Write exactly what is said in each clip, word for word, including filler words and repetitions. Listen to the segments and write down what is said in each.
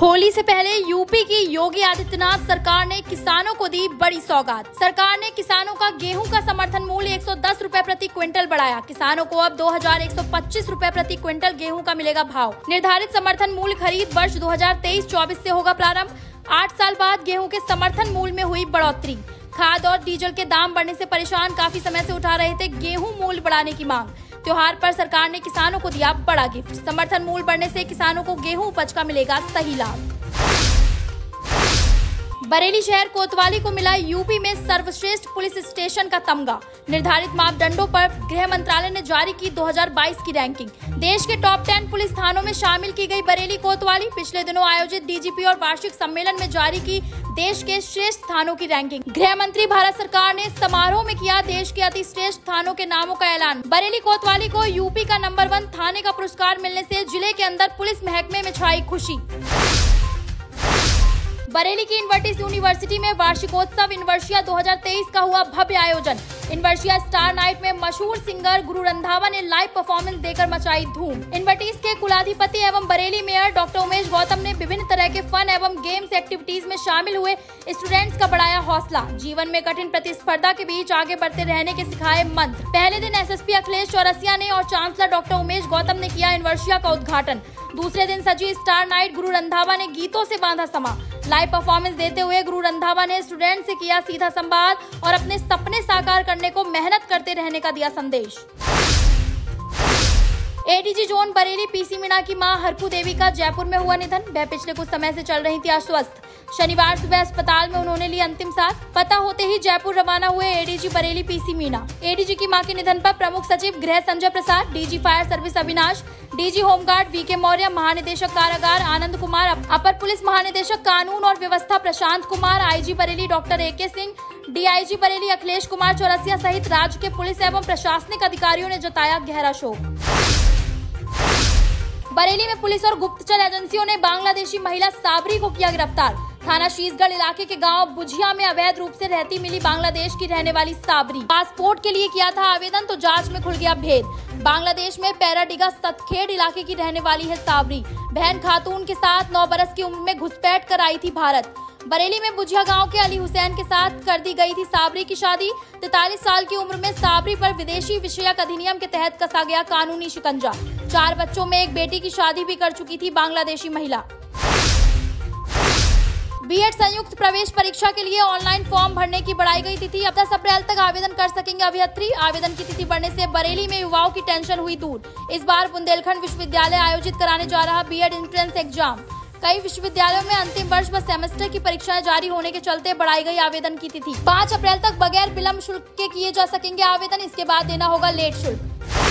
होली से पहले यूपी की योगी आदित्यनाथ सरकार ने किसानों को दी बड़ी सौगात। सरकार ने किसानों का गेहूं का समर्थन मूल्य एक सौ दस रुपए प्रति क्विंटल बढ़ाया। किसानों को अब दो हजार एक सौ पच्चीस रुपए प्रति क्विंटल गेहूं का मिलेगा भाव। निर्धारित समर्थन मूल्य खरीद वर्ष दो हजार तेईस चौबीस से होगा प्रारंभ। आठ साल बाद गेहूं के समर्थन मूल्य में हुई बढ़ोतरी। खाद और डीजल के दाम बढ़ने से परेशान काफी समय से उठा रहे थे गेहूं मूल्य बढ़ाने की मांग। त्योहार पर सरकार ने किसानों को दिया बड़ा गिफ्ट। समर्थन मूल्य बढ़ने से किसानों को गेहूं उपज का मिलेगा सही लाभ। बरेली शहर कोतवाली को मिला यूपी में सर्वश्रेष्ठ पुलिस स्टेशन का तमगा। निर्धारित मापदंडों पर गृह मंत्रालय ने जारी की दो हजार बाईस की रैंकिंग। देश के टॉप टेन पुलिस थानों में शामिल की गई बरेली कोतवाली। पिछले दिनों आयोजित डीजीपी और वार्षिक सम्मेलन में जारी की देश के श्रेष्ठ थानों की रैंकिंग। गृह मंत्री भारत सरकार ने समारोह में किया देश के अति श्रेष्ठ थानों के नामों का ऐलान। बरेली कोतवाली को यूपी का नंबर वन थाने का पुरस्कार मिलने से जिले के अंदर पुलिस महकमे में छाई खुशी। बरेली की इनवर्टिस यूनिवर्सिटी में वार्षिकोत्सव इनवर्सिया दो हजार तेईस का हुआ भव्य आयोजन। इनवर्सिया स्टार नाइट में मशहूर सिंगर गुरु रंधावा ने लाइव परफॉर्मेंस देकर मचाई धूम। इनवर्टिस के कुलाधिपति एवं बरेली मेयर डॉक्टर उमेश गौतम ने विभिन्न तरह के फन एवं गेम्स एक्टिविटीज में शामिल हुए स्टूडेंट्स का बढ़ाया हौसला। जीवन में कठिन प्रतिस्पर्धा के बीच आगे बढ़ते रहने के सिखाए मंत्र। पहले दिन एसएसपी अखिलेश चौरसिया ने और चांसलर डॉक्टर उमेश गौतम ने किया इनवर्सिया का उद्घाटन। दूसरे दिन सजी स्टार नाइट गुरु रंधावा ने गीतों से बांधा समा। लाइव परफॉर्मेंस देते हुए गुरु रंधावा ने स्टूडेंट से किया सीधा संवाद और अपने सपने साकार करने को मेहनत करते रहने का दिया संदेश। ADG zone Bareilly PC Meena की मां हरपू देवी का जयपुर में हुआ निधन। वह पिछले कुछ समय से चल रही थी अस्वस्थ। शनिवार सुबह अस्पताल में उन्होंने ली अंतिम सांस। पता होते ही जयपुर रवाना हुए ADG Bareilly PC Meena. ADG की मां के निधन पर प्रमुख सचिव गृह Sanjay Prasad, DG fire service Avinash, DG home guard VK Maurya, महानिदेशक कारागार आनंद कुमार, अपर पुलिस महानिदेशक कानून और व्यवस्था Prashant Kumar, IG Bareilly doctor A K Singh, DIG Bareilly Akhilesh Kumar Chaurasia सहित राज्य के पुलिस एवं प्रशासनिक अधिकारियों ने जताया गहरा शोक। बरेली में पुलिस और गुप्तचर एजेंसियों ने बांग्लादेशी महिला साबरी को किया गिरफ्तार। थाना शीशगढ़ इलाके के गांव बुझिया में अवैध रूप से रहती मिली बांग्लादेश की रहने वाली साबरी। पासपोर्ट के लिए किया था आवेदन तो जांच में खुल गया भेद। बांग्लादेश में पैराडिगा सतखेड़ इलाके की रहने वाली है साबरी। बहन खातून के साथ नौ बरस की उम्र में घुसपैठ कर आई थी भारत। बरेली में बुझिया गांव के अली हुसैन के साथ कर दी गई थी साबरी की शादी। तैतालीस साल की उम्र में साबरी पर विदेशी विषयक अधिनियम के तहत कसा गया कानूनी शिकंजा। चार बच्चों में एक बेटी की शादी भी कर चुकी थी बांग्लादेशी महिला। बीएड संयुक्त प्रवेश परीक्षा के लिए ऑनलाइन फॉर्म भरने की बढ़ाई गई तिथि। अब दस अप्रैल तक आवेदन कर सकेंगे अभ्यर्थी। आवेदन की तिथि बढ़ने से बरेली में युवाओं की टेंशन हुई दूर। इस बार बुंदेलखंड विश्वविद्यालय आयोजित कराने जा रहा बीएड एंट्रेंस एग्जाम। कई विश्वविद्यालयों में अंतिम वर्ष व सेमेस्टर की परीक्षाएं जारी होने के चलते बढ़ाई गई आवेदन की तिथि। पाँच अप्रैल तक बगैर विलंब शुल्क के किए जा सकेंगे आवेदन। इसके बाद देना होगा लेट शुल्क।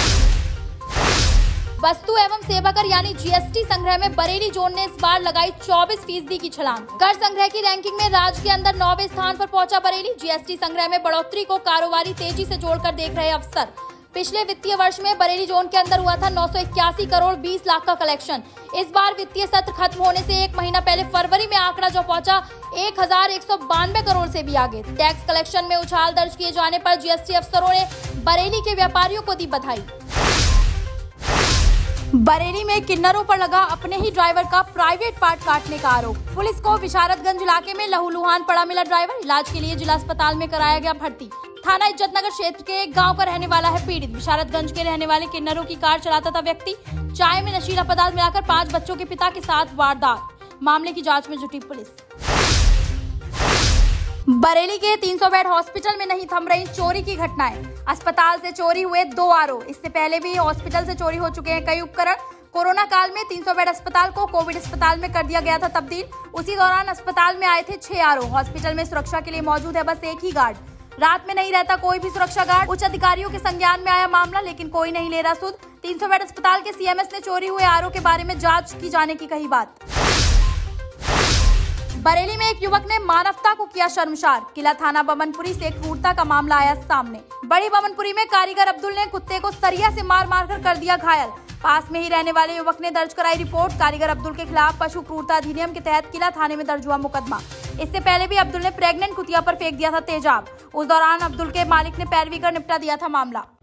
वस्तु एवं सेवा कर यानी जीएसटी संग्रह में बरेली जोन ने इस बार लगाई चौबीस फीसदी की छलांग। कर संग्रह की रैंकिंग में राज्य के अंदर नौवें स्थान पर पहुंचा बरेली। जीएसटी संग्रह में बढ़ोतरी को कारोबारी तेजी से जोड़कर देख रहे अफसर। पिछले वित्तीय वर्ष में बरेली जोन के अंदर हुआ था नौ सौ इक्यासी करोड़ बीस लाख का कलेक्शन। इस बार वित्तीय सत्र खत्म होने से एक महीना पहले फरवरी में आंकड़ा जो पहुंचा एक हजार एक सौ बानवे करोड़ से भी आगे। टैक्स कलेक्शन में उछाल दर्ज किए जाने पर जीएसटी अफसरों ने बरेली के व्यापारियों को दी बधाई। बरेली में किन्नरों पर लगा अपने ही ड्राइवर का प्राइवेट पार्ट काटने का आरोप। पुलिस को विशारदगंज इलाके में लहूलुहान पड़ा मिला ड्राइवर। इलाज के लिए जिला अस्पताल में कराया गया भर्ती। थाना इज्जतनगर क्षेत्र के एक गांव का रहने वाला है पीड़ित। विशारदगंज के रहने वाले किन्नरों की कार चलाता था व्यक्ति। चाय में नशीला पदार्थ मिलाकर पांच बच्चों के पिता के साथ वारदात। मामले की जांच में जुटी पुलिस। बरेली के तीन सौ बेड हॉस्पिटल में नहीं थम रही चोरी की घटनाएं। अस्पताल से चोरी हुए दो आरओ। इससे पहले भी हॉस्पिटल से चोरी हो चुके हैं कई उपकरण। कोरोना काल में तीन सौ बेड अस्पताल को कोविड अस्पताल में कर दिया गया था तब्दील। उसी दौरान अस्पताल में आए थे छह आरओ। हॉस्पिटल में सुरक्षा के लिए मौजूद है बस एक ही गार्ड। रात में नहीं रहता कोई भी सुरक्षा गार्ड। उच्च अधिकारियों के संज्ञान में आया मामला लेकिन कोई नहीं ले रहा सुध। तीन सौ बेड अस्पताल के सीएमएस ने चोरी हुए आरओ के बारे में जांच की जाने की कही बात। बरेली में एक युवक ने मानवता को किया शर्मसार। किला थाना बमनपुरी से क्रूरता का मामला आया सामने। बड़ी बमनपुरी में कारीगर अब्दुल ने कुत्ते को सरिया से मार मार कर कर दिया घायल। पास में ही रहने वाले युवक ने दर्ज कराई रिपोर्ट। कारीगर अब्दुल के खिलाफ पशु क्रूरता अधिनियम के तहत किला थाने में दर्ज हुआ मुकदमा। इससे पहले भी अब्दुल ने प्रेग्नेंट कुतिया पर फेंक दिया था तेजाब। उस दौरान अब्दुल के मालिक ने पैरवी कर निपटा दिया था मामला।